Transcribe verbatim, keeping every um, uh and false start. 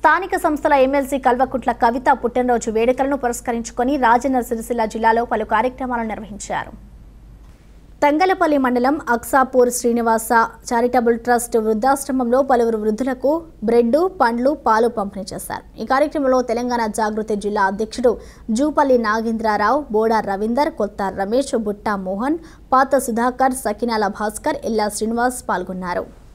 స్థానిక సంస్థల ఎమ్మెల్సీ కల్వకుట్ల కవిత పుట్టినరోజు వేడుకలను పురస్కరించుకొని రాజన్న సిరిసిల్ల జిల్లాలో పలు కార్యక్రమాలు నిర్వహించారు. తంగలపల్లి మండలం అక్సాపూర్ శ్రీనివాస చారిటబుల్ ట్రస్ట్ వృద్ధాశ్రమంలో పలువురు వృద్ధులకు బ్రెడ్, పండ్లు, పాలు పంపిణీ చేశారు. ఈ కార్యక్రమంలో తెలంగాణ జాగృతి జిల్లా అధ్యక్షుడు జూపల్లి నాగేంద్రరావు, బోడా రవీందర్, కొత్త రమేష్, బుట్టా మోహన్, పాత సుధాకర్, సకినాల భాస్కర్, ఎల్లా శ్రీనివాస్ పాల్గొన్నారు.